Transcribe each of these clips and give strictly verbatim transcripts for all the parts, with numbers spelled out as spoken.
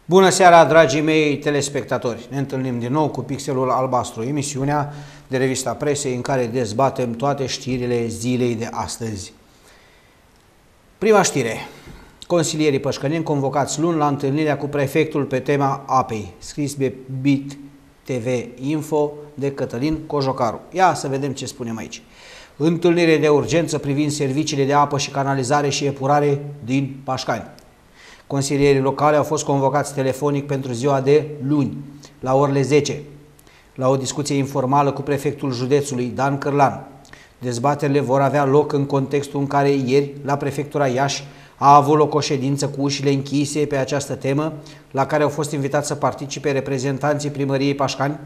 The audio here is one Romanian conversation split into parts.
Bună seara, dragii mei telespectatori! Ne întâlnim din nou cu Pixelul Albastru, emisiunea de revista presei în care dezbatem toate știrile zilei de astăzi. Prima știre. Consilierii pășcăneni convocați luni la întâlnirea cu prefectul pe tema apei, scris pe Bit T V Info de Cătălin Cojocaru. Ia să vedem ce spunem aici. Întâlnire de urgență privind serviciile de apă și canalizare și epurare din Pașcani. Consilierii locale au fost convocați telefonic pentru ziua de luni, la orele zece, la o discuție informală cu prefectul județului, Dan Cârlan. Dezbaterile vor avea loc în contextul în care ieri, la prefectura Iași, a avut loc o ședință cu ușile închise pe această temă, la care au fost invitați să participe reprezentanții primăriei Pașcani,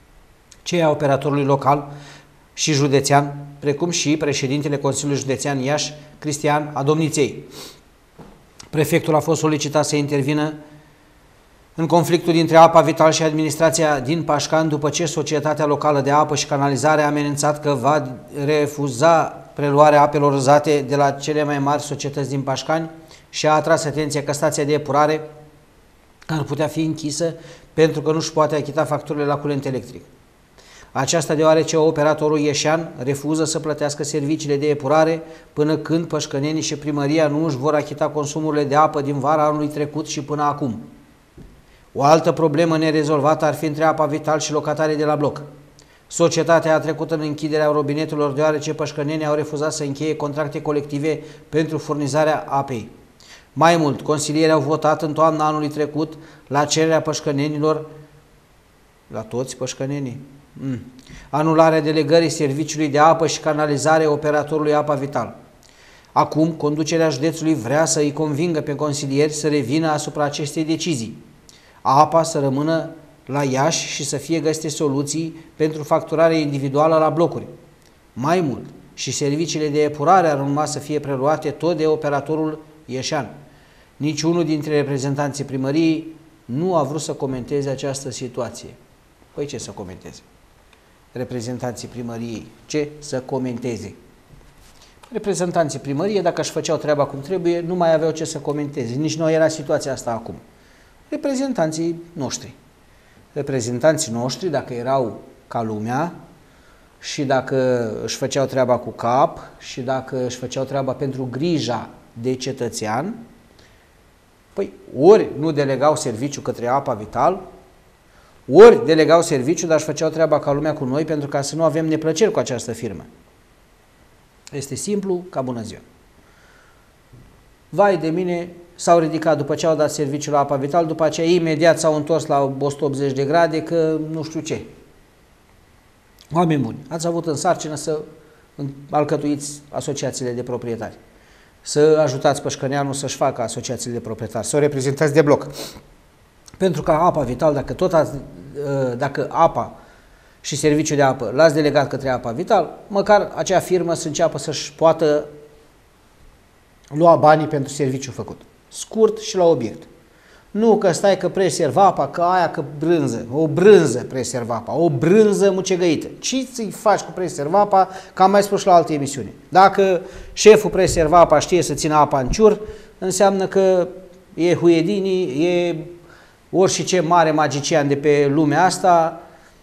cei a operatorului local și județean, precum și președintele Consiliului Județean Iași, Cristian Adomniței. Prefectul a fost solicitat să intervină în conflictul dintre Apa Vital și administrația din Pașcani după ce Societatea Locală de Apă și Canalizare a amenințat că va refuza preluarea apelor uzate de la cele mai mari societăți din Pașcani și a atras atenția că stația de epurare ar putea fi închisă pentru că nu își poate achita facturile la curent electric. Aceasta deoarece operatorul ieșean refuză să plătească serviciile de epurare până când pășcănenii și primăria nu își vor achita consumurile de apă din vara anului trecut și până acum. O altă problemă nerezolvată ar fi între Apa Vital și locatarii de la bloc. Societatea a trecut în închiderea robinetelor deoarece pășcănenii au refuzat să încheie contracte colective pentru furnizarea apei. Mai mult, consilierii au votat în toamna anului trecut la cererea pășcănenilor, la toți pășcănenii, Mm. anularea delegării serviciului de apă și canalizare operatorului Apa Vital. Acum, conducerea județului vrea să îi convingă pe consilieri să revină asupra acestei decizii. Apa să rămână la Iași și să fie găsite soluții pentru facturare individuală la blocuri. Mai mult, și serviciile de epurare ar urma să fie preluate tot de operatorul ieșean. Niciunul dintre reprezentanții primăriei nu a vrut să comenteze această situație. Păi ce să comenteze? Reprezentanții primăriei, ce să comenteze? Reprezentanții primăriei, dacă își făceau treaba cum trebuie, nu mai aveau ce să comenteze. Nici nu era situația asta acum. Reprezentanții noștri. Reprezentanții noștri, dacă erau ca lumea și dacă își făceau treaba cu cap și dacă își făceau treaba pentru grija de cetățean, păi ori nu delegau serviciu către Apa Vital, ori delegau serviciu, dar își făceau treaba ca lumea cu noi pentru ca să nu avem neplăceri cu această firmă. Este simplu ca bună ziua. Vai de mine, s-au ridicat după ce au dat serviciul la Apa Vital, după aceea imediat s-au întors la o sută optzeci de grade că nu știu ce. Oameni buni, ați avut în sarcină să alcătuiți asociațiile de proprietari, să ajutați pășcăneanul să-și facă asociațiile de proprietari, să o reprezentați de bloc. Pentru că Apa Vital, dacă tot ați, dacă apa și serviciul de apă l-ați delegat către Apa Vital, măcar acea firmă să înceapă să-și poată lua banii pentru serviciul făcut. Scurt și la obiect. Nu că stai că preserva apa, că aia că brânză, o brânză preserva apa, o brânză mucegăită. Ce ți-i faci cu preserva apa, că am mai spus la alte emisiuni. Dacă șeful preserva apa știe să țină apa în ciur, înseamnă că e Huedini, e orice mare magician de pe lumea asta,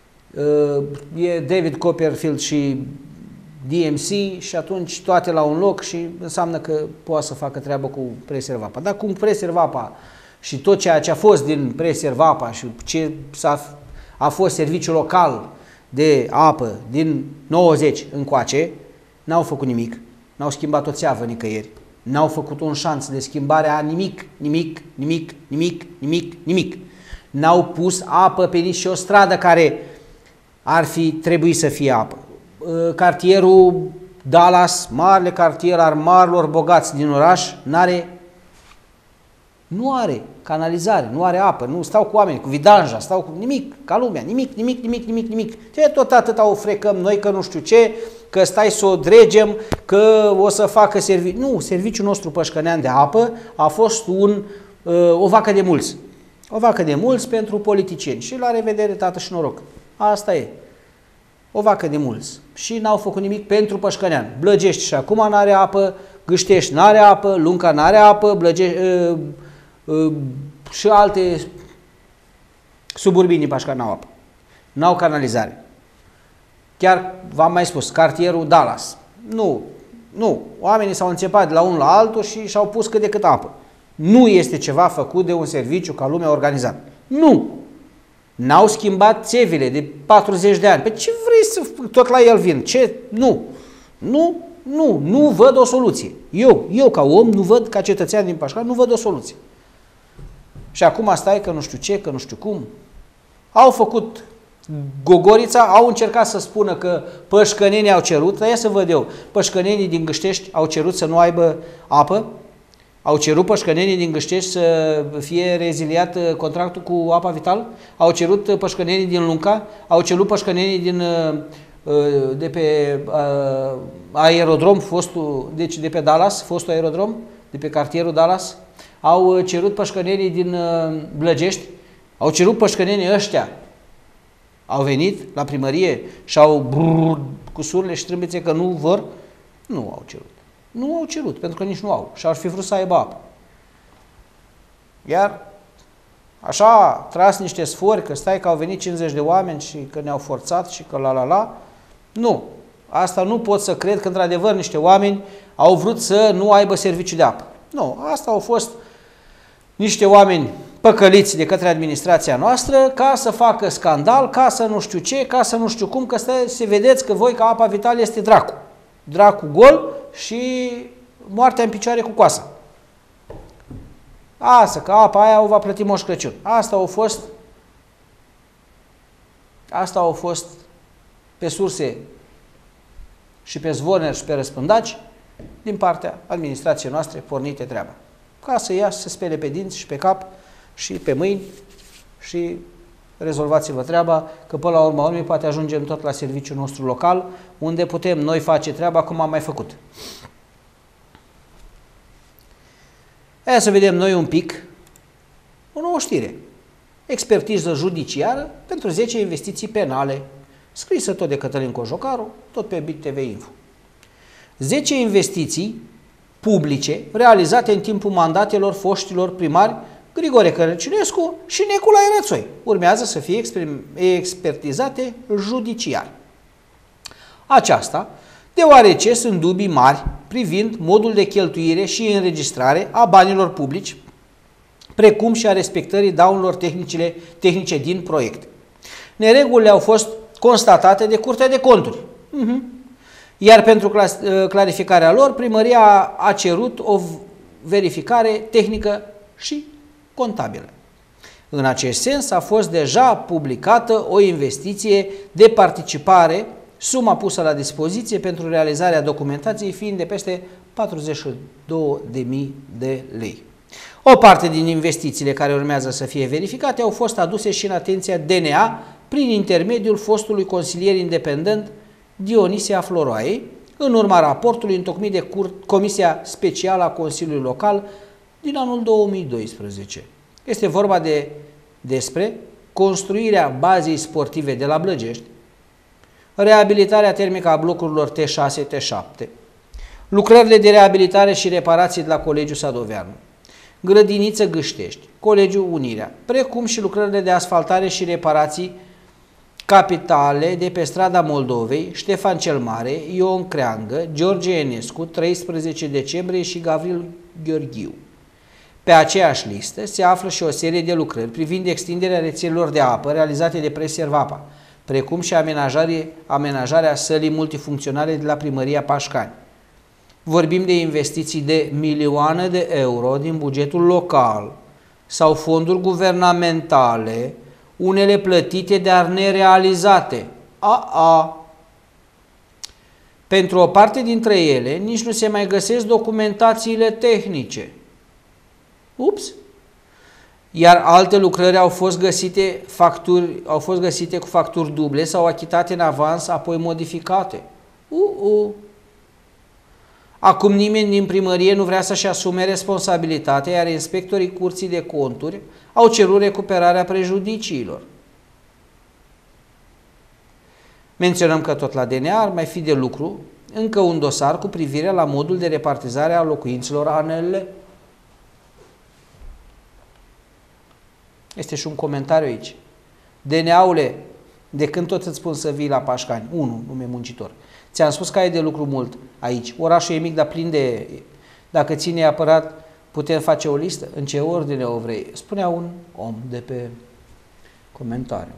e David Copperfield și D M C și atunci toate la un loc și înseamnă că poate să facă treabă cu preservapa. Dar cum preservapa și tot ceea ce a fost din preservapa și ce a, a fost serviciul local de apă din nouăzeci încoace, n-au făcut nimic, n-au schimbat o țeavă nicăieri, n-au făcut un șanț de schimbare a nimic, nimic, nimic, nimic, nimic, nimic. N-au pus apă pe nici o stradă care ar fi trebuit să fie apă. Cartierul Dallas, marele cartier al marilor bogați din oraș, n-are, nu are canalizare, nu are apă, nu stau cu oameni, cu vidanja, stau cu nimic, ca lumea, nimic, nimic, nimic, nimic, nimic. Ce tot atâta o frecăm noi că nu știu ce, că stai să o dregem, că o să facă serviciu. Nu, serviciul nostru pășcănean de apă a fost un, o vacă de mulți. O vacă de mulți pentru politicieni. Și la revedere, tată și noroc. Asta e. O vacă de mulți. Și n-au făcut nimic pentru Pășcănean. Blăgești și acum n-are apă, Gâștești n-are apă, Lunca n-are apă, Blăgești, uh, uh, și alte Suburbii Pașcani n-au apă. N-au canalizare. Chiar v-am mai spus, cartierul Dallas. Nu, nu. Oamenii s-au înțepat de la unul la altul și și-au pus cât de cât apă. Nu este ceva făcut de un serviciu ca lumea organizat. Nu. N-au schimbat țevile de patruzeci de ani. Pe ce vrei să tot la el vin? Ce? Nu. Nu, nu, nu văd o soluție. Eu, eu ca om, nu văd, ca cetățean din Pașcani, nu văd o soluție. Și acum stai că nu știu ce, că nu știu cum. Au făcut Gogorița, au încercat să spună că pășcănenii au cerut, dar ia să văd eu, pășcănenii din Gâștești au cerut să nu aibă apă, au cerut pășcănenii din Gâștești să fie reziliat contractul cu Apa Vital, au cerut pășcănenii din Lunca, au cerut pășcănenii din, de pe aerodrom, fostul, deci de pe Dallas, fostul aerodrom, de pe cartierul Dallas, au cerut pășcănenii din Blăgești, au cerut pășcănenii ăștia. Au venit la primărie și au brrr, cu surle și trâmbițe că nu vor? Nu au cerut. Nu au cerut, pentru că nici nu au. Și ar fi vrut să aibă apă. Iar așa tras niște sfori că stai că au venit cincizeci de oameni și că ne-au forțat și că la la la. Nu. Asta nu pot să cred că într-adevăr niște oameni au vrut să nu aibă serviciu de apă. Nu. Asta au fost niște oameni păcăliți de către administrația noastră ca să facă scandal, ca să nu știu ce, ca să nu știu cum, că stai să vedeți că voi că Apa Vital este dracu. Dracu gol și moartea în picioare cu coasa. Asta, că apa aia o va plăti Moș Crăciun. Asta au fost asta au fost pe surse și pe zvoneri și pe răspândaci din partea administrației noastre pornite treaba. Ca să ia să spele pe dinți și pe cap și pe mâini și rezolvați-vă treaba, că până la urma urmei poate ajungem tot la serviciul nostru local, unde putem noi face treaba cum am mai făcut. Aia să vedem noi un pic o nouă știre. Expertiză judiciară pentru zece investiții penale, scrisă tot de Cătălin Cojocaru, tot pe Bit T V Info. zece investiții publice realizate în timpul mandatelor foștilor primari Grigore Cărăcinescu și Nicolae Rățoi urmează să fie expertizate judiciar. Aceasta deoarece sunt dubii mari privind modul de cheltuire și înregistrare a banilor publici, precum și a respectării daunelor tehnice din proiect. Neregulile au fost constatate de Curtea de Conturi. Uh-huh. Iar pentru clarificarea lor, primăria a cerut o verificare tehnică și contabilă. În acest sens a fost deja publicată o investiție de participare, suma pusă la dispoziție pentru realizarea documentației fiind de peste patruzeci și două de mii de lei. O parte din investițiile care urmează să fie verificate au fost aduse și în atenția D N A prin intermediul fostului consilier independent Dionisia Floroaiei, în urma raportului întocmit de Comisia Specială a Consiliului Local din anul două mii doisprezece. Este vorba de, despre construirea bazei sportive de la Blăgești, reabilitarea termică a blocurilor T șase T șapte, lucrările de reabilitare și reparații de la Colegiul Sadoveanu, Grădiniță Gâștești, Colegiul Unirea, precum și lucrările de asfaltare și reparații capitale de pe strada Moldovei, Ștefan cel Mare, Ion Creangă, George Enescu, treisprezece decembrie și Gavril Gheorghiu. Pe aceeași listă se află și o serie de lucrări privind extinderea rețelelor de apă realizate de Preservapa, precum și amenajarea sălii multifuncționale de la Primăria Pașcani. Vorbim de investiții de milioane de euro din bugetul local sau fonduri guvernamentale, unele plătite, dar nerealizate. A, a. Pentru o parte dintre ele, nici nu se mai găsesc documentațiile tehnice. Ups! Iar alte lucrări au fost găsite, facturi, au fost găsite cu facturi duble sau achitate în avans, apoi modificate. Uh, uh. Acum nimeni din primărie nu vrea să-și asume responsabilitatea, iar inspectorii Curții de Conturi au cerut recuperarea prejudiciilor. Menționăm că tot la D N A ar mai fi de lucru încă un dosar cu privire la modul de repartizare a locuințelor A N L. Este și un comentariu aici. D N A-ule, de când tot îți spun să vii la Pașcani? Unu, nume muncitor. Ți-am spus că ai de lucru mult aici. Orașul e mic, dar plin de... Dacă ține apărat, putem face o listă? În ce ordine o vrei? Spunea un om de pe comentariu.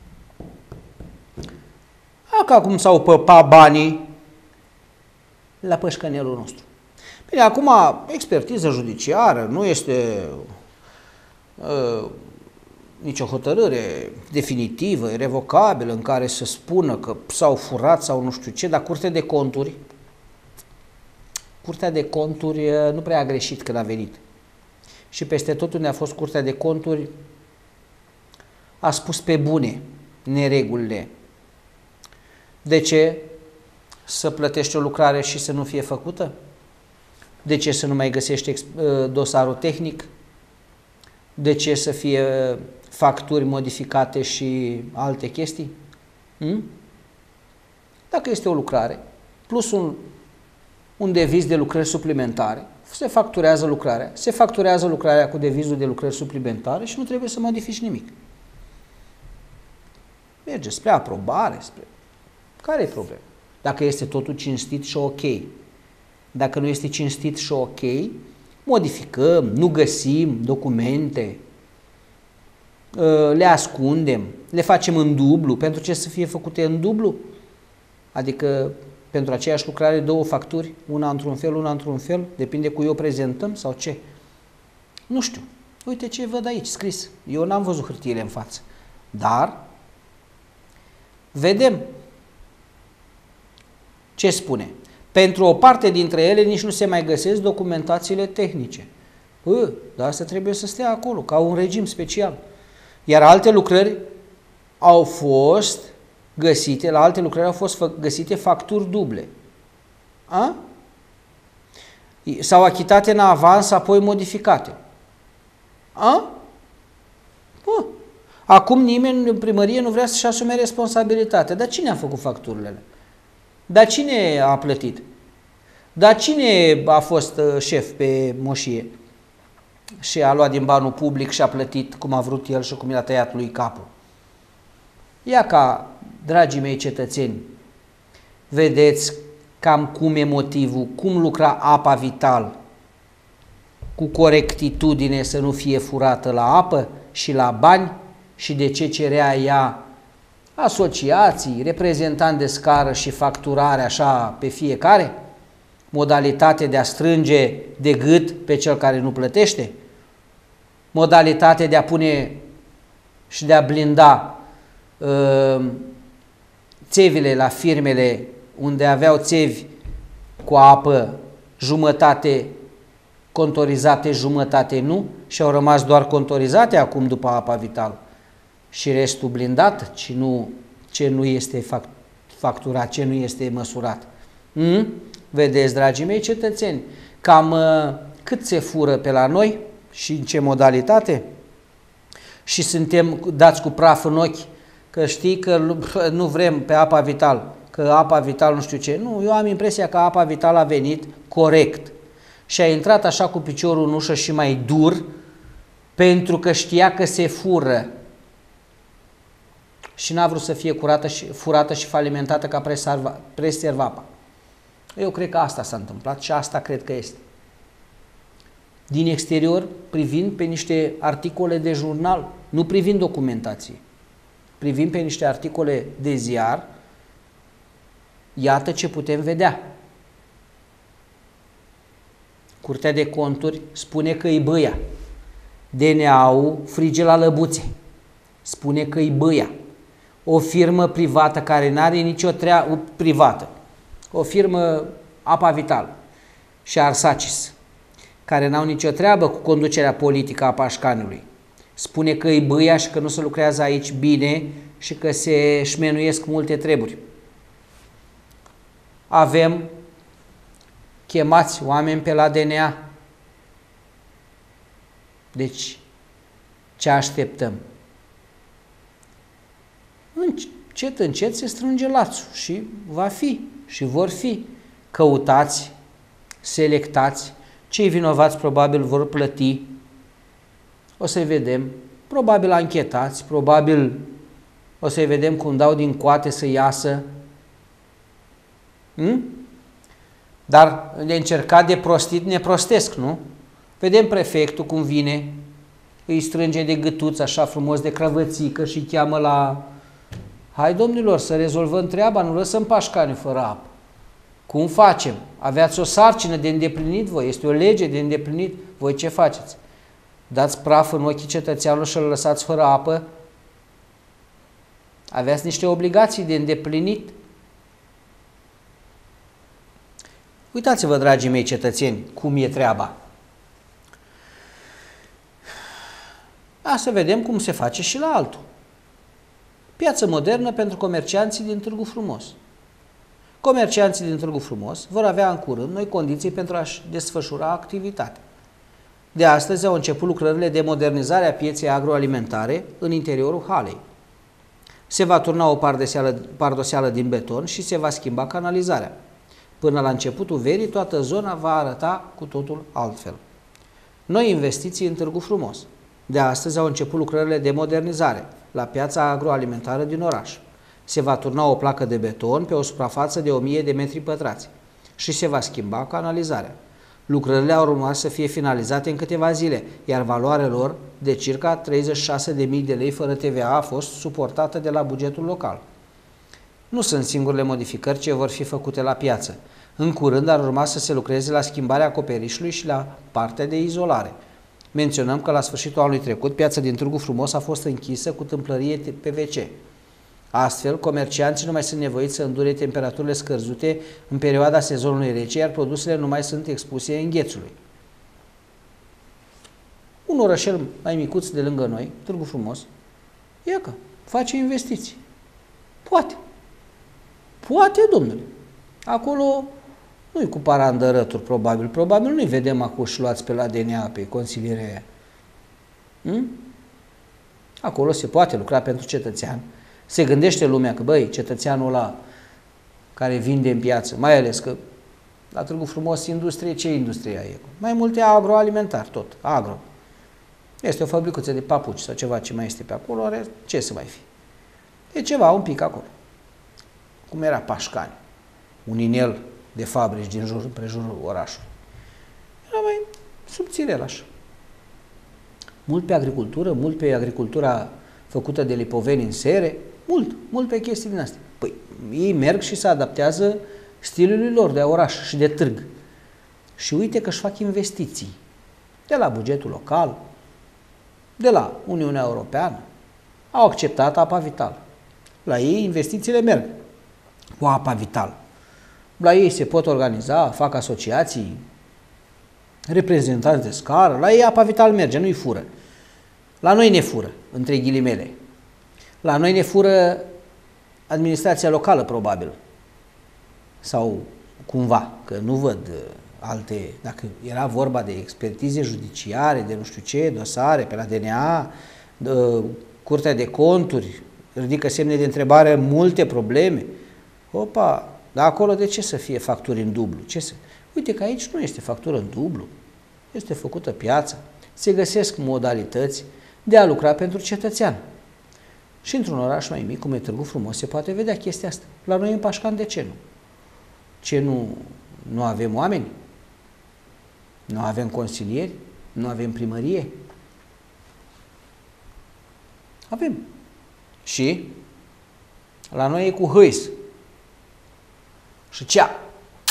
Că acum s-au păpat banii la pășcănelul nostru. Bine, acum, expertiză judiciară, nu este uh, nicio hotărâre definitivă, irrevocabilă, în care să spună că s-au furat sau nu știu ce, dar Curtea de Conturi, Curtea de Conturi nu prea a greșit când a venit. Și peste tot unde a fost Curtea de Conturi, a spus pe bune neregulile. De ce să plătești o lucrare și să nu fie făcută? De ce să nu mai găsești dosarul tehnic? De ce să fie facturi modificate și alte chestii? Hmm? Dacă este o lucrare plus un, un deviz de lucrări suplimentare, se facturează lucrarea, se facturează lucrarea cu devizul de lucrări suplimentare și nu trebuie să modifici nimic. Merge spre aprobare, spre... Care e problema? Dacă este totul cinstit și ok. Dacă nu este cinstit și ok, modificăm, nu găsim documente, le ascundem, le facem în dublu. Pentru ce să fie făcute în dublu? Adică pentru aceeași lucrare două facturi, una într-un fel, una într-un fel, depinde cui o prezentăm sau ce. Nu știu. Uite ce văd aici scris. Eu n-am văzut hârtiile în față. Dar vedem ce spune. Pentru o parte dintre ele nici nu se mai găsesc documentațiile tehnice. Păi, dar asta trebuie să stea acolo, ca un regim special. Iar alte lucrări au fost găsite, la alte lucrări au fost găsite facturi duble. A? S-au achitate în avans, apoi modificate. A? Bă. Acum nimeni în primărie nu vrea să-și asume responsabilitatea. Dar cine a făcut facturile? Dar cine a plătit? Dar cine a fost șef pe moșie și a luat din banul public și a plătit cum a vrut el și cum i-a tăiat lui capul? Ia ca, dragii mei cetățeni, vedeți cam cum e motivul, cum lucra Apa Vital cu corectitudine să nu fie furată la apă și la bani și de ce cerea ea asociații, reprezentanți de scară și facturare așa pe fiecare, modalitate de a strânge de gât pe cel care nu plătește, modalitate de a pune și de a blinda uh, țevile la firmele unde aveau țevi cu apă jumătate contorizate, jumătate nu, și au rămas doar contorizate acum după Apa Vital. Și restul blindat, ce nu, ce nu este facturat, ce nu este măsurat. Mm? Vedeți, dragii mei cetățeni, cam uh, cât se fură pe la noi și în ce modalitate? Și suntem dați cu praf în ochi, că știi că nu vrem pe Apa Vital, că Apa Vital nu știu ce. Nu, eu am impresia că Apa Vital a venit corect și a intrat așa cu piciorul în ușă și mai dur, pentru că știa că se fură. Și n-a vrut să fie curată și, furată și falimentată ca Preservapa. Eu cred că asta s-a întâmplat și asta cred că este. Din exterior, privind pe niște articole de jurnal, nu privind documentații, privind pe niște articole de ziar, iată ce putem vedea. Curtea de Conturi spune că îi băia. D N A-ul frige la lăbuțe. Spune că îi băia. O firmă privată care nu are nicio treabă privată, o firmă Apa Vital și Arsacis, care n-au nicio treabă cu conducerea politică a Pașcanului, spune că îi băia și că nu se lucrează aici bine și că se șmenuiesc multe treburi. Avem chemați oameni pe la D N A. Deci, ce așteptăm? Încet, încet se strânge lațul și va fi și vor fi căutați, selectați, cei vinovați probabil vor plăti, o să vedem, probabil anchetați, probabil O să-i vedem cum dau din coate să iasă. Hmm? Dar de încercat de prostit ne prostesc, nu? Vedem prefectul cum vine, îi strânge de gâtuț așa frumos de crăvățică și îi cheamă la... Hai, domnilor, să rezolvăm treaba, nu lăsăm pașcani fără apă. Cum facem? Aveați o sarcină de îndeplinit voi, este o lege de îndeplinit. Voi ce faceți? Dați praf în ochii cetățeanului și îl lăsați fără apă? Aveați niște obligații de îndeplinit? Uitați-vă, dragii mei cetățeni, cum e treaba. A, să vedem cum se face și la altul. Piață modernă pentru comercianții din Târgu Frumos. Comercianții din Târgu Frumos vor avea în curând noi condiții pentru a-și desfășura activitatea. De astăzi au început lucrările de modernizare a pieței agroalimentare în interiorul halei. Se va turna o pardoseală din beton și se va schimba canalizarea. Până la începutul verii, toată zona va arăta cu totul altfel. Noi investiții în Târgu Frumos. De astăzi au început lucrările de modernizare la piața agroalimentară din oraș. Se va turna o placă de beton pe o suprafață de o mie de metri pătrați și se va schimba canalizarea. Lucrările au urmat să fie finalizate în câteva zile, iar valoarea lor de circa treizeci și șase de mii de lei fără T V A a fost suportată de la bugetul local. Nu sunt singurele modificări ce vor fi făcute la piață. În curând ar urma să se lucreze la schimbarea acoperișului și la partea de izolare. Menționăm că la sfârșitul anului trecut, piața din Târgu Frumos a fost închisă cu tâmplărie P V C. Astfel, comercianții nu mai sunt nevoiți să îndure temperaturile scăzute în perioada sezonului rece, iar produsele nu mai sunt expuse înghețului. Un orășel mai micuț de lângă noi, Târgu Frumos, ia că face investiții. Poate. Poate, domnule. Acolo nu-i cu parandărături, probabil. Probabil nu-i vedem acum și luați pe la D N A, pe consilierea aia. Hmm? Acolo se poate lucra pentru cetățean. Se gândește lumea că, băi, cetățeanul ăla care vinde în piață, mai ales că la Târgu Frumos industrie, ce industrie e? Mai multe agroalimentar, tot, agro. Este o fabricuță de papuci sau ceva ce mai este pe acolo, are ce să mai fi? E ceva un pic acolo. Cum era Pașcani, un inel de fabrici din jur, împrejurul orașului. Era mai subțirel așa. Mult pe agricultură, mult pe agricultura făcută de lipoveni în sere, mult, mult pe chestii din astea. Păi, ei merg și se adaptează stilului lor de oraș și de târg. Și uite că își fac investiții de la bugetul local, de la Uniunea Europeană. Au acceptat apa vitală. La ei investițiile merg cu apa vitală. La ei se pot organiza, fac asociații, reprezentanți de scară, la ei apa vitală merge, nu-i fură. La noi ne fură, între ghilimele. La noi ne fură administrația locală, probabil. Sau cumva, că nu văd alte, dacă era vorba de expertize judiciare, de nu știu ce, dosare pe la D N A, de, Curtea de Conturi, ridică semne de întrebare multe probleme. Opa, dar acolo de ce să fie facturi în dublu? Ce să... Uite că aici nu este factură în dublu, este făcută piața, se găsesc modalități de a lucra pentru cetățean. Și într-un oraș mai mic, cum e Târgu Frumos, se poate vedea chestia asta. La noi în Pașcani, de ce nu? Ce nu, nu avem oameni? Nu avem consilieri? Nu avem primărie? Avem. Și la noi e cu hâis. Și cea.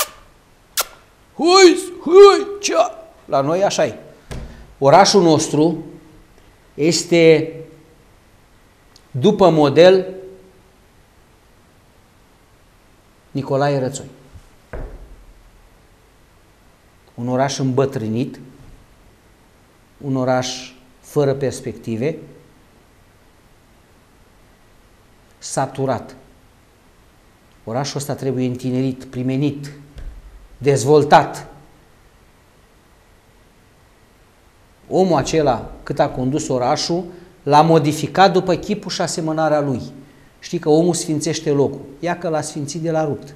Hâis, hâi, cea. La noi așa e. Orașul nostru este după model Nicolae Rățoi. Un oraș îmbătrânit, un oraș fără perspective, saturat. Orașul ăsta trebuie întinerit, primenit, dezvoltat. Omul acela, cât a condus orașul, l-a modificat după chipul și asemănarea lui. Știi că omul sfințește locul. Ia că l-a sfințit de la rupt.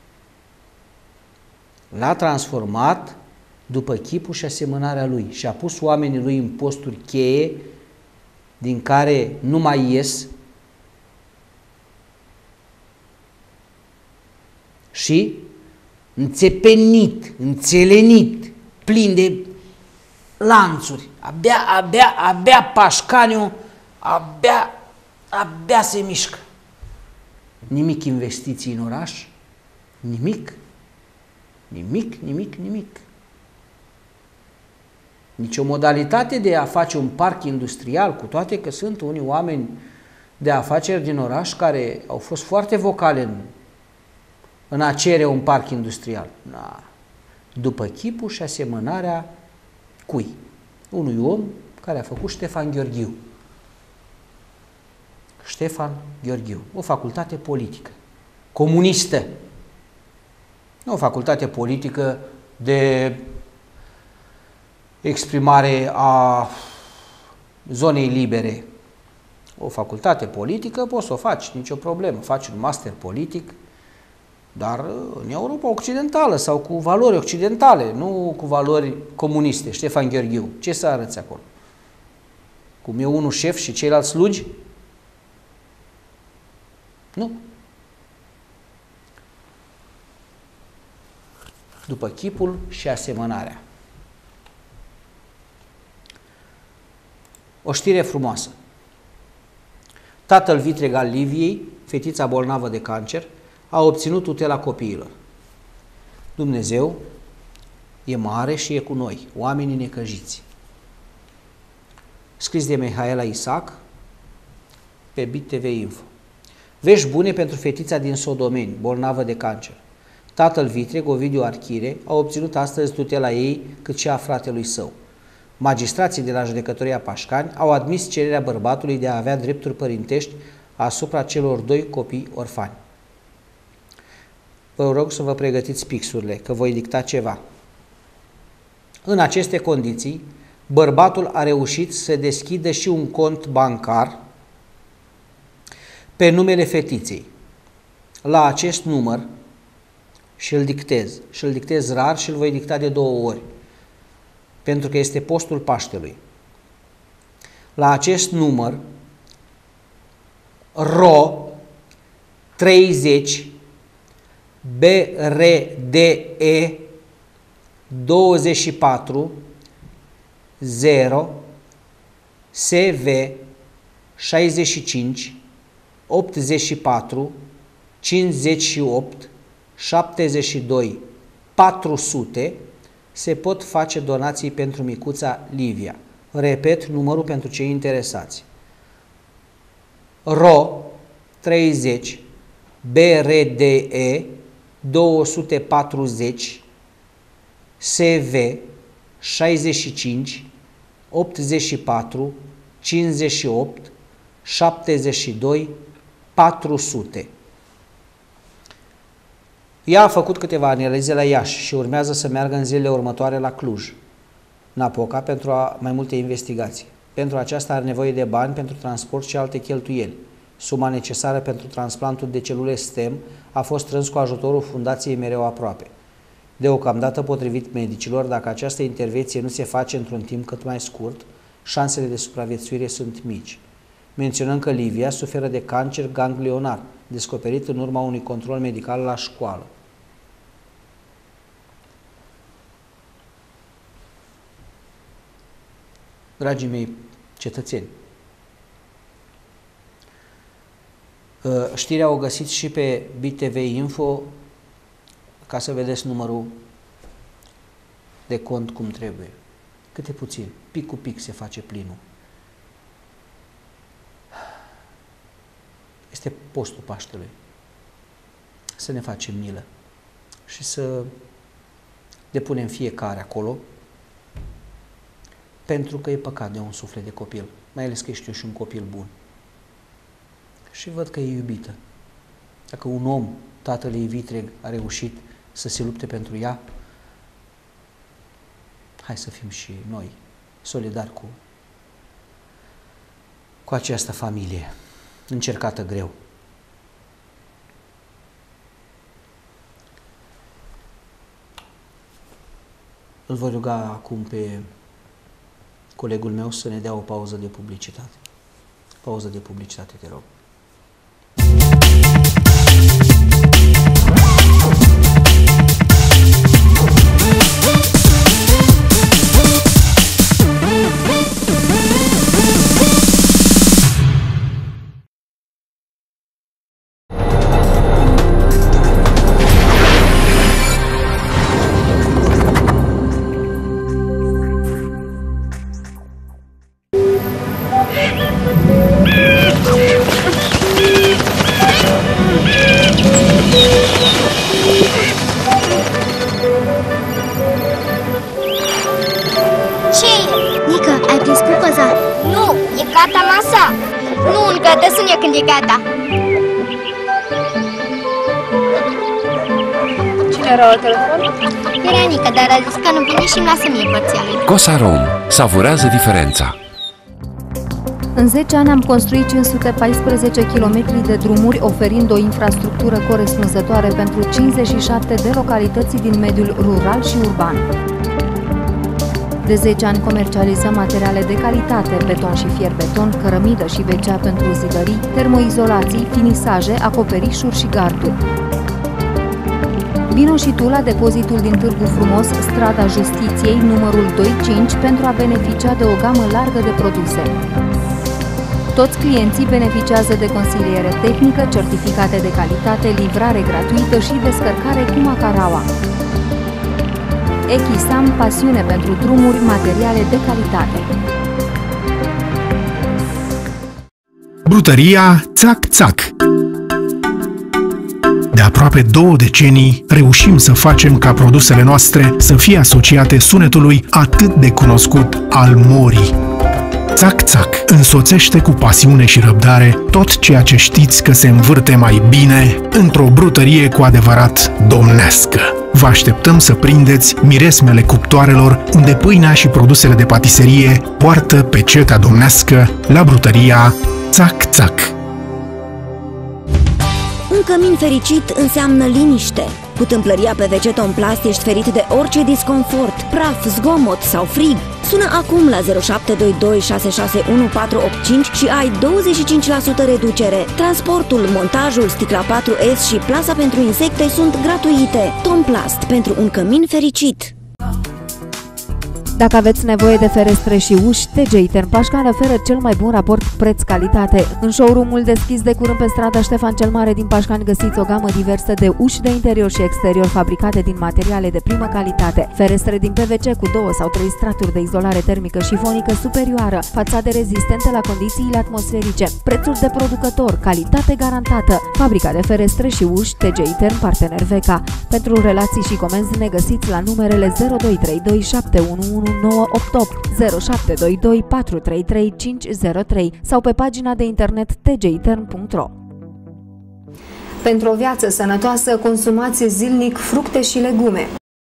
L-a transformat după chipul și asemănarea lui și a pus oamenii lui în posturi cheie din care nu mai ies și înțepenit, înțelenit, plin de lanțuri. Abia, abia, abia Pașcaniu, abia, abia se mișcă. Nimic investiții în oraș, nimic, nimic, nimic, nimic. Nici o modalitate de a face un parc industrial, cu toate că sunt unii oameni de afaceri din oraș care au fost foarte vocale în, în a cere un parc industrial. Na. După chipul și asemănarea cui? Unui om care a făcut Ștefan Gheorghiu. Ștefan Gheorghiu, o facultate politică, comunistă, nu o facultate politică de exprimare a zonei libere. O facultate politică poți să o faci, nicio problemă, faci un master politic, dar în Europa Occidentală sau cu valori occidentale, nu cu valori comuniste. Ștefan Gheorghiu, ce să arăți acolo? Cum e unul șef și ceilalți slugi? Nu. După chipul și asemănarea. O știre frumoasă. Tatăl vitreg al Liviei, fetița bolnavă de cancer, a obținut tutela copiilor. Dumnezeu e mare și e cu noi, oamenii necăjiți. Scris de Mihaela Isaac pe Bit T V Info. Vești bune pentru fetița din Sodomeni, bolnavă de cancer. Tatăl vitreg, Ovidiu Archire, a obținut astăzi tutela ei, cât și a fratelui său. Magistrații de la Judecătoria Pașcani au admis cererea bărbatului de a avea drepturi părintești asupra celor doi copii orfani. Vă rog să vă pregătiți pixurile, că voi dicta ceva. În aceste condiții, bărbatul a reușit să deschidă și un cont bancar pe numele fetiței. La acest număr, și îl dictez, și îl dictez rar și îl voi dicta de două ori, pentru că este postul Paștelui. La acest număr, R O treizeci B R D E douăzeci și patru zero S V șaizeci și cinci optzeci și patru cincizeci și opt șaptezeci și doi patru sute se pot face donații pentru micuța Livia. Repet numărul pentru cei interesați. R O treizeci B R D E două sute patruzeci S V șaizeci și cinci optzeci și patru cincizeci și opt șaptezeci și doi patru sute. Ea a făcut câteva analize la Iași și urmează să meargă în zilele următoare la Cluj, Napoca, pentru a, mai multe investigații. Pentru aceasta are nevoie de bani pentru transport și alte cheltuieli. Suma necesară pentru transplantul de celule stem a fost strâns cu ajutorul Fundației Mereu Aproape. Deocamdată, potrivit medicilor, dacă această intervenție nu se face într-un timp cât mai scurt, șansele de supraviețuire sunt mici. Menționăm că Livia suferă de cancer ganglionar, descoperit în urma unui control medical la școală. Dragii mei cetățeni, știrea o găsiți și pe Bit T V Info, ca să vedeți numărul de cont cum trebuie. Câte puțin, pic cu pic se face plinul. Este postul Paștelui. Să ne facem milă și să depunem fiecare acolo, pentru că e păcat de un suflet de copil, mai ales că ești eu și un copil bun. Și văd că e iubită. Dacă un om, tatăl ei vitreg, a reușit să se lupte pentru ea, hai să fim și noi solidari cu, cu această familie încercată greu. Îl voi ruga acum pe colegul meu să ne dea o pauză de publicitate. Pauză de publicitate, te rog. Nu încă, te sun eu când e gata. Cine era la telefon? Era Nica, dar a zis că nu vine și îmi lasă mie părția lui. Cosarom. Savurează diferența. În zece ani am construit cinci sute paisprezece kilometri de drumuri, oferind o infrastructură corespunzătoare pentru cincizeci și șapte de localități din mediul rural și urban. De zece ani comercializăm materiale de calitate, beton și fier-beton, cărămidă și vecea pentru zidării, termoizolații, finisaje, acoperișuri și garduri. Vino și tu la depozitul din Târgu Frumos, strada Justiției, numărul doi cinci, pentru a beneficia de o gamă largă de produse. Toți clienții beneficiază de consiliere tehnică, certificate de calitate, livrare gratuită și descărcare cu Macaraua. Echisam, pasiune pentru drumuri, materiale de calitate. Brutăria Țac Țac. De aproape două decenii reușim să facem ca produsele noastre să fie asociate sunetului atât de cunoscut al morii. Țac Țac însoțește cu pasiune și răbdare tot ceea ce știți că se învârte mai bine într-o brutărie cu adevărat domnească. Vă așteptăm să prindeți miresmele cuptoarelor, unde pâinea și produsele de patiserie poartă pecetea domnească la brutăria Țac Țac. Un cămin fericit înseamnă liniște. Cu tâmplăria P V C Tomplast ești ferit de orice disconfort, praf, zgomot sau frig. Sună acum la zero șapte doi doi șase șase unu patru opt cinci și ai douăzeci și cinci la sută reducere. Transportul, montajul, sticla patru S și plasa pentru insecte sunt gratuite. Tomplast, pentru un cămin fericit. Dacă aveți nevoie de ferestre și uși, T G Iter Pașcani oferă cel mai bun raport preț-calitate. În showroom-ul deschis de curând pe strada Ștefan cel Mare din Pașcani găsiți o gamă diversă de uși de interior și exterior fabricate din materiale de primă calitate. Ferestre din P V C cu două sau trei straturi de izolare termică și fonică superioară, fațade rezistente la condițiile atmosferice, prețuri de producător, calitate garantată. Fabrica de ferestre și uși T G Iter, partener Veca. Pentru relații și comenzi ne găsiți la numerele zero doi trei doi șapte unu unu nouă opt opt, zero șapte doi doi patru trei trei cinci zero trei sau pe pagina de internet t g itern punct ro. Pentru o viață sănătoasă, consumați zilnic fructe și legume.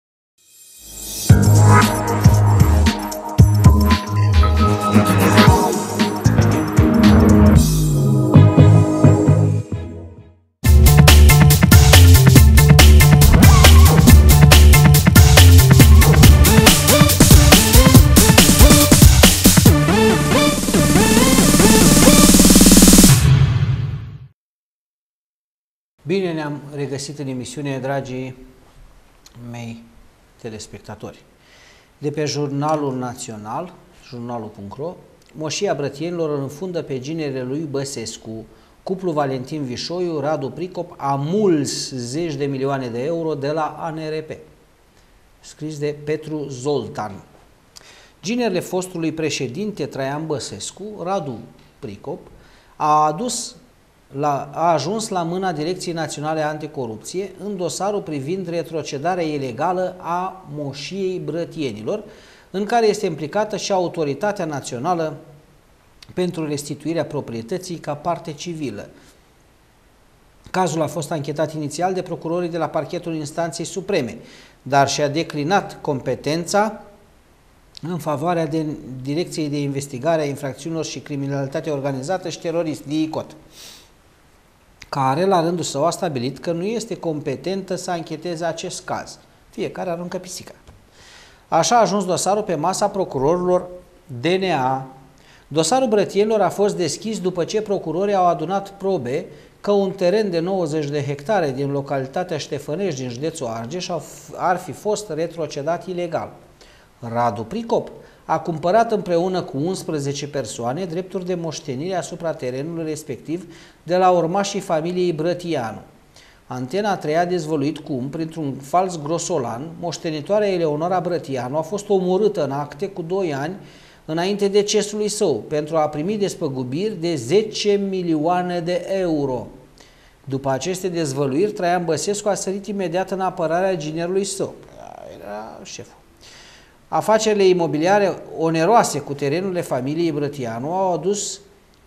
Bine ne-am regăsit în emisiune, dragii mei telespectatori. De pe Jurnalul Național, jurnalul punct ro, moșia brătienilor înfundă pe ginerele lui Băsescu. Cuplu Valentin Vișoiu, Radu Pricop a muls zeci de milioane de euro de la A N R P. Scris de Petru Zoltan. Ginerele fostului președinte Traian Băsescu, Radu Pricop, a adus La, a ajuns la mâna Direcției Naționale Anticorupție în dosarul privind retrocedarea ilegală a moșiei brătienilor, în care este implicată și Autoritatea Națională pentru restituirea proprietății ca parte civilă. Cazul a fost anchetat inițial de procurorii de la Parchetul Instanței Supreme, dar și-a declinat competența în favoarea de Direcției de Investigare a Infracțiunilor și Criminalitate Organizată și Terorist, D I C O T, care la rândul său a stabilit că nu este competentă să ancheteze acest caz. Fiecare aruncă pisica. Așa a ajuns dosarul pe masa procurorilor D N A. Dosarul brătienilor a fost deschis după ce procurorii au adunat probe că un teren de nouăzeci de hectare din localitatea Ștefănești din județul Argeș ar fi fost retrocedat ilegal. Radu Pricop a cumpărat împreună cu unsprezece persoane drepturi de moștenire asupra terenului respectiv de la urmașii familiei Brătianu. Antena trei a dezvăluit cum, printr-un fals grosolan, moștenitoarea Eleonora Brătianu a fost omorâtă în acte cu doi ani înainte decesului său pentru a primi despăgubiri de zece milioane de euro. După aceste dezvăluiri, Traian Băsescu a sărit imediat în apărarea ginerului său. Era șeful. Afacerile imobiliare oneroase cu terenurile familiei Brătianu au adus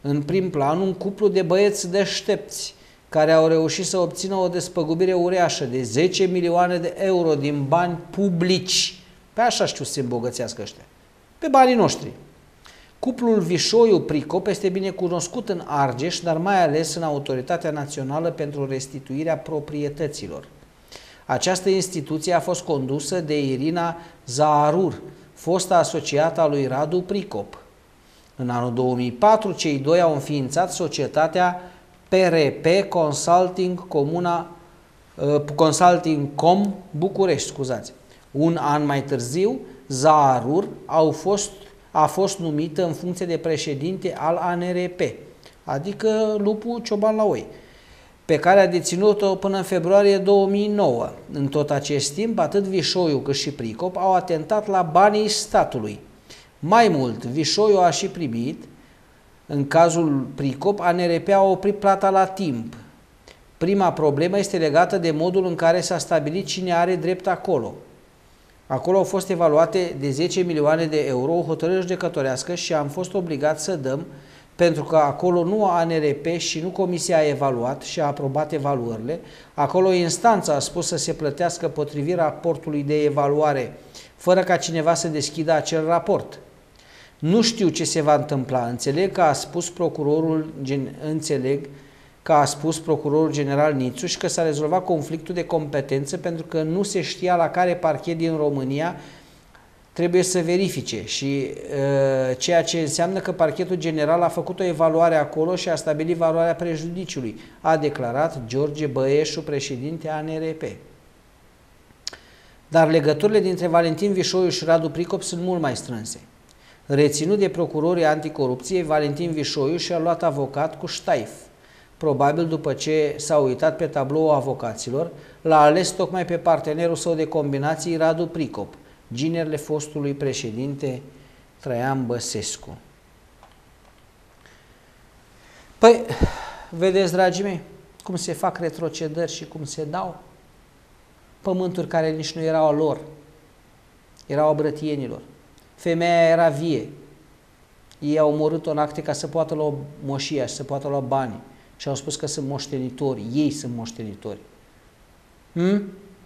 în prim plan un cuplu de băieți deștepți care au reușit să obțină o despăgubire uriașă de zece milioane de euro din bani publici. Pe așa știu să se îmbogățească ăștia. Pe banii noștri. Cuplul Vișoiu-Pricop este bine cunoscut în Argeș, dar mai ales în Autoritatea Națională pentru Restituirea Proprietăților. Această instituție a fost condusă de Irina Zaarur, fosta asociată a lui Radu Pricop. În anul două mii patru, cei doi au înființat societatea P R P Consulting Comuna uh, Consulting Com București, scuzați. Un an mai târziu, Zaarur au fost, a fost numită în funcție de președinte al A N R P, adică lupul cioban la oi, pe care a deținut-o până în februarie două mii nouă. În tot acest timp, atât Vișoiu cât și Pricop au atentat la banii statului. Mai mult, Vișoiu a și primit. În cazul Pricop, A N R P a oprit plata la timp. Prima problemă este legată de modul în care s-a stabilit cine are drept acolo. Acolo au fost evaluate de zece milioane de euro o hotărâre judecătorească și am fost obligați să dăm, pentru că acolo nu A N R P și nu Comisia a evaluat și a aprobat evaluările. Acolo instanța a spus să se plătească potrivit raportului de evaluare, fără ca cineva să deschidă acel raport. Nu știu ce se va întâmpla. Înțeleg că a spus procurorul, înțeleg că a spus procurorul general Nițu și că s-a rezolvat conflictul de competență pentru că nu se știa la care parchet din România trebuie să verifice și uh, ceea ce înseamnă că parchetul general a făcut o evaluare acolo și a stabilit valoarea prejudiciului, a declarat George Băieșu, președinte A N R P. Dar legăturile dintre Valentin Vișoiu și Radu Pricop sunt mult mai strânse. Reținut de procurorii anticorupție, Valentin Vișoiu și-a luat avocat cu ștaif. Probabil după ce s-a uitat pe tabloul avocaților, l-a ales tocmai pe partenerul său de combinații, Radu Pricop, ginerele fostului președinte Traian Băsescu. Păi, vedeți, dragii mei, cum se fac retrocedări și cum se dau pământuri care nici nu erau a lor, erau a brătienilor. Femeia era vie. Ei au omorât-o în acte ca să poată lua moșia și să poată lua banii. Și au spus că sunt moștenitori. Ei sunt moștenitori. Hmm?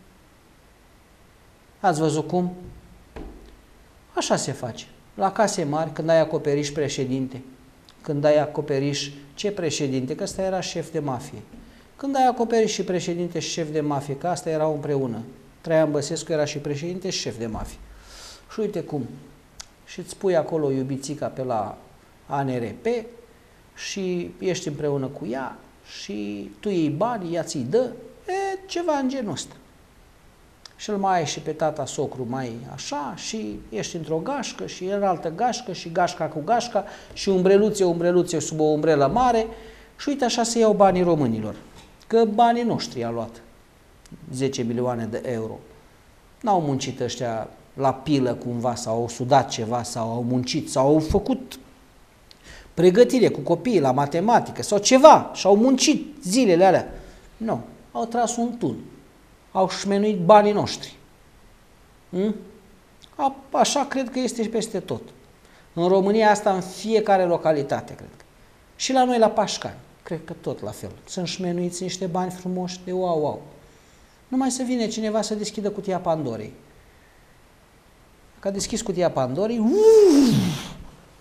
Ați văzut cum? Așa se face. La case mari, când ai acoperiș președinte, când ai acoperiș ce președinte? Că ăsta era șef de mafie. Când ai acoperiș și președinte și șef de mafie, că asta erau împreună. Traian Băsescu era și președinte și șef de mafie. Și uite cum. Și îți pui acolo iubițica pe la A N R P și ești împreună cu ea și tu iei bani, ea ți-i dă, e, ceva în genul ăsta. Și îl mai ai și pe tata socru mai așa și ești într-o gașcă și în altă gașcă și gașca cu gașca și umbreluțe, umbreluțe sub o umbrelă mare și uite așa se iau banii românilor. Că banii noștri a luat zece milioane de euro. N-au muncit ăștia la pilă cumva sau au sudat ceva sau au muncit sau au făcut pregătire cu copiii la matematică sau ceva și au muncit zilele alea. Nu, au tras un tun. Au șmenuit banii noștri. Hmm? A, așa cred că este și peste tot. În România asta în fiecare localitate, cred că. Și la noi la Pașcani, cred că tot la fel. Sunt șmenuiți niște bani frumoși de wow, wow. Numai să vine cineva să deschidă cutia Pandorei. Că a deschis cutia Pandorei, uff,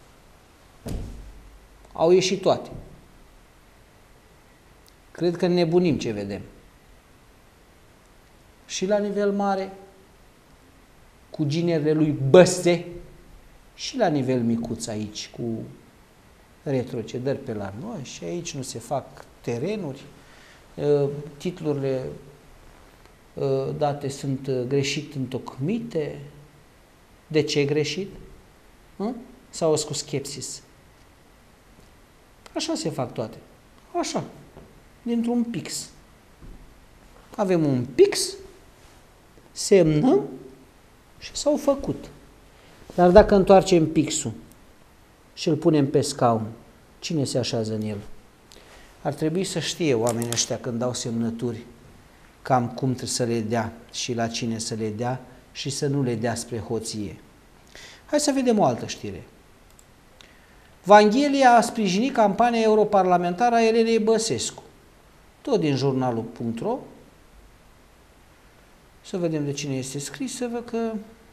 au ieșit toate. Cred că nebunim ce vedem. Și la nivel mare, cu ginerele lui Băse, și la nivel micuț aici, cu retrocedări pe la noi, și aici nu se fac terenuri, titlurile date sunt greșit întocmite. De ce greșit? S-au cu skepsis. Așa se fac toate. Așa. Dintr-un pix. Avem un pix, semnăm și s-au făcut. Dar dacă întoarcem pixul și îl punem pe scaun, cine se așează în el? Ar trebui să știe oamenii ăștia când dau semnături cam cum trebuie să le dea și la cine să le dea și să nu le dea spre hoție. Hai să vedem o altă știre. Vanghelia a sprijinit campania europarlamentară a Elenei Băsescu. Tot din jurnalul punct ro. Să vedem de cine este scris, să văd că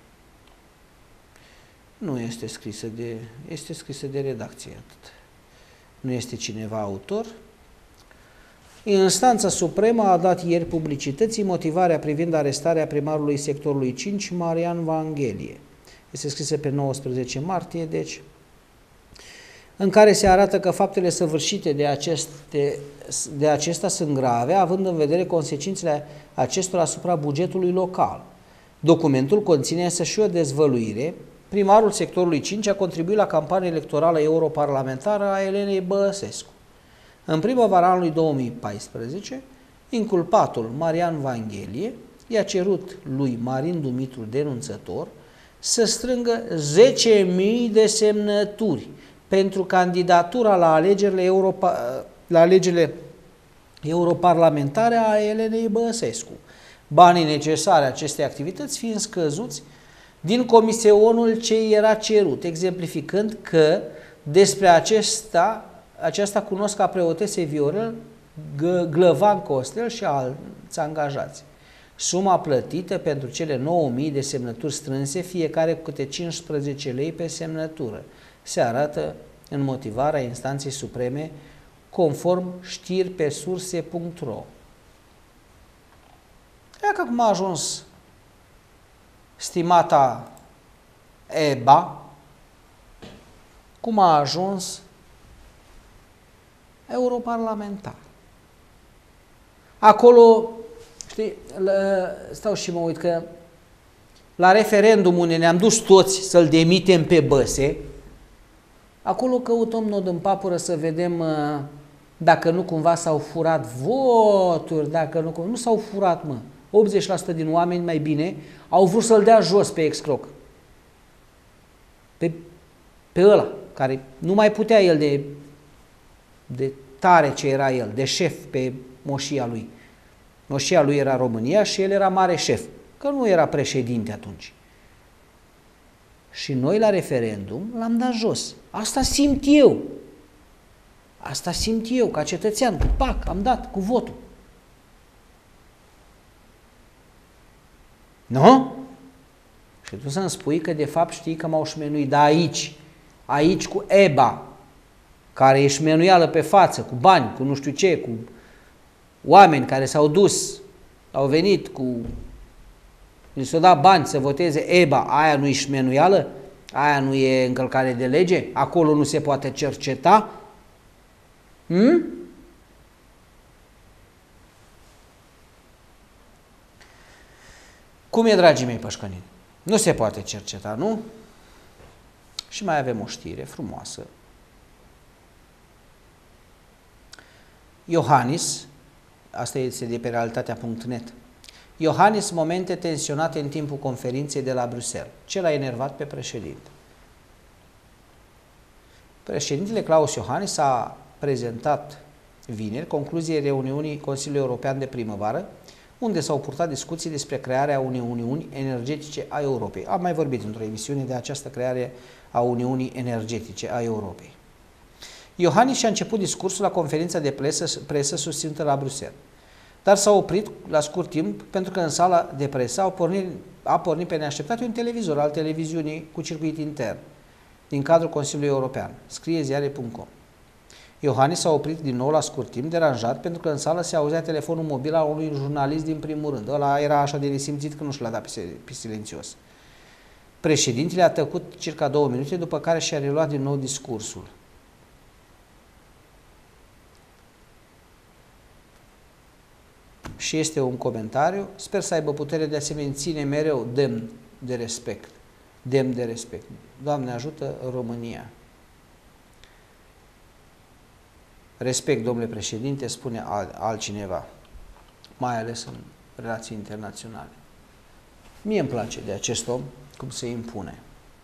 nu este scrisă de, este scrisă de redacție. Atât. Nu este cineva autor. Instanța Supremă a dat ieri publicității motivarea privind arestarea primarului sectorului cinci, Marian Vanghelie. Este scrisă pe nouăsprezece martie, deci, în care se arată că faptele săvârșite de, aceste, de acesta sunt grave, având în vedere consecințele acestora asupra bugetului local. Documentul conține însă și o dezvăluire. Primarul sectorului cinci a contribuit la campania electorală europarlamentară a Elenei Băsescu. În primăvara anului două mii paisprezece, inculpatul Marian Vanghelie i-a cerut lui Marin Dumitru, denunțător, să strângă zece mii de semnături pentru candidatura la alegerile, Europa, la alegerile europarlamentare a Elenei Băsescu, banii necesari acestei activități fiind scăzuți din comisionul ce era cerut, exemplificând că despre acesta, aceasta cunosc ca preotese Viorel, Glăvan Costel și alți angajați. Suma plătită pentru cele nouă mii de semnături strânse, fiecare cu câte cincisprezece lei pe semnătură, se arată în motivarea instanței supreme conform știri pe surse punct ro. Ia că cum a ajuns stimata Eba, cum a ajuns europarlamentar. Acolo, știi, stau și mă uit că la referendum unde ne-am dus toți să-l demitem pe Băse, acolo căutăm nod în papură să vedem uh, dacă nu cumva s-au furat voturi, dacă nu, nu s-au furat, mă. optzeci la sută din oameni, mai bine, au vrut să-l dea jos pe excroc. Pe, pe ăla, care nu mai putea el de, de tare ce era el, de șef pe moșia lui. Moșia lui era România și el era mare șef, că nu era președinte atunci. Și noi la referendum l-am dat jos. Asta simt eu. Asta simt eu, ca cetățean. Pac, am dat cu votul. Nu? Și tu să-mi spui că de fapt știi că m-au șmenuit. Dar aici, aici cu Eba, care e șmenuială pe față, cu bani, cu nu știu ce, cu oameni care s-au dus, au venit cu... Li s-au dat bani să voteze Eba, aia nu e șmenuială? Aia nu e încălcare de lege? Acolo nu se poate cerceta? Hmm? Cum e, dragii mei pășcănini? Nu se poate cerceta, nu? Și mai avem o știre frumoasă. Iohannis, asta este de pe realitatea punct net, Iohannis, momente tensionate în timpul conferinței de la Bruxelles. Ce l-a enervat pe președinte? Președintele Klaus Iohannis a prezentat vineri concluziile reuniunii Consiliului European de primăvară, unde s-au purtat discuții despre crearea unei uniuni energetice a Europei. Am mai vorbit într-o emisiune de această creare a Uniunii Energetice a Europei. Iohannis și-a început discursul la conferința de presă, presă susținută la Bruxelles, dar s-a oprit la scurt timp pentru că în sala de presă a pornit, a pornit pe neașteptate un televizor al televiziunii cu circuit intern din cadrul Consiliului European, scrie ziare punct com. Iohannis s-a oprit din nou la scurt timp, deranjat, pentru că în sală se auzea telefonul mobil al unui jurnalist din primul rând. Ăla era așa de nesimțit că nu și l-a dat pe, pe silențios. Președintele a tăcut circa două minute, după care și-a reluat din nou discursul. Și este un comentariu, sper să aibă putere de a se menține mereu demn de respect. Demn de respect. Doamne ajută România. Respect, domnule președinte, spune altcineva, mai ales în relații internaționale. Mie îmi place de acest om cum se impune.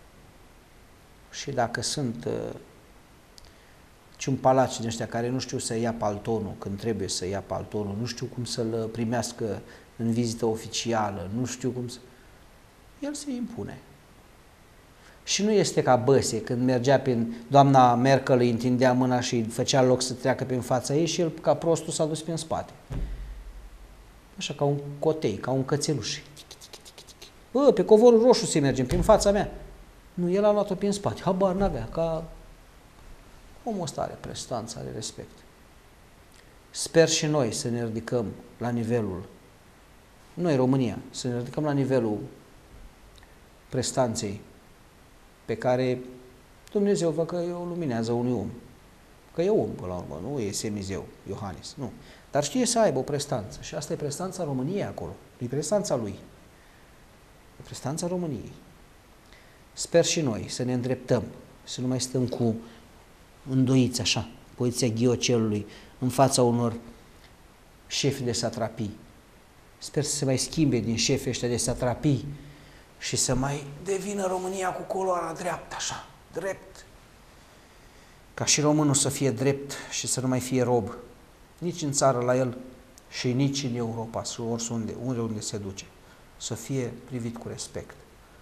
Și dacă sunt uh, ciumpalaci din ăștia care nu știu să ia paltonul când trebuie să ia paltonul, nu știu cum să-l primească în vizită oficială, nu știu cum să... El se impune. Și nu este ca Băse, când mergea prin, doamna Merkel îi întindea mâna și făcea loc să treacă prin fața ei și el, ca prostul, s-a dus prin spate. Așa, ca un cotei, ca un cățeluș. Bă, pe covorul roșu să mergem, prin fața mea. Nu, el a luat-o prin spate, habar n-avea, ca omul ăsta are prestanță, are respect. Sper și noi să ne ridicăm la nivelul, noi România, să ne ridicăm la nivelul prestanței pe care Dumnezeu vă că o luminează unui om. Că e om, până la urmă, nu e semizeu, Iohannis, nu. Dar știe să aibă o prestanță și asta e prestanța României acolo, e prestanța lui. E prestanța României. Sper și noi să ne îndreptăm, să nu mai stăm cu îndoiți așa, poziția ghiocelului în fața unor șefi de satrapii. Sper să se mai schimbe din șefii ăștia de satrapii și să mai devină România cu coloana dreaptă, așa, drept. Ca și românul să fie drept și să nu mai fie rob, nici în țară la el și nici în Europa, și oriunde, unde, unde se duce. Să fie privit cu respect.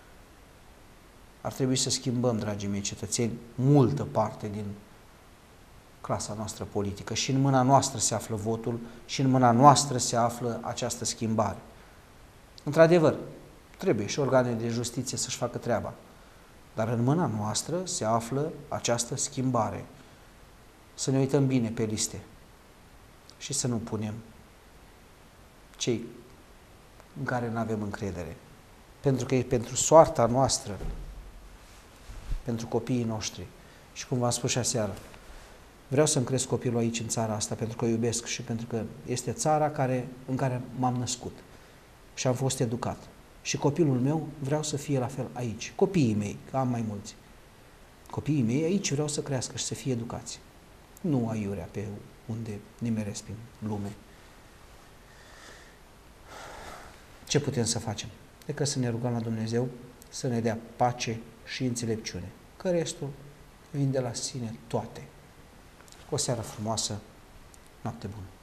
Ar trebui să schimbăm, dragii mei cetățeni, multă parte din clasa noastră politică și în mâna noastră se află votul și în mâna noastră se află această schimbare. Într-adevăr, trebuie și organele de justiție să-și facă treaba, dar în mâna noastră se află această schimbare. Să ne uităm bine pe liste și să nu punem cei în care nu avem încredere, pentru că e pentru soarta noastră, pentru copiii noștri. Și cum v-am spus și aseară, vreau să-mi cresc copilul aici în țara asta pentru că o iubesc și pentru că este țara care, în care m-am născut și am fost educat. Și copilul meu vreau să fie la fel aici. Copiii mei, că am mai mulți. Copiii mei aici vreau să crească și să fie educați. Nu aiurea pe unde nimeresc prin lume. Ce putem să facem? Decât să ne rugăm la Dumnezeu să ne dea pace și înțelepciune. Că restul vin de la sine toate. O seară frumoasă, noapte bună!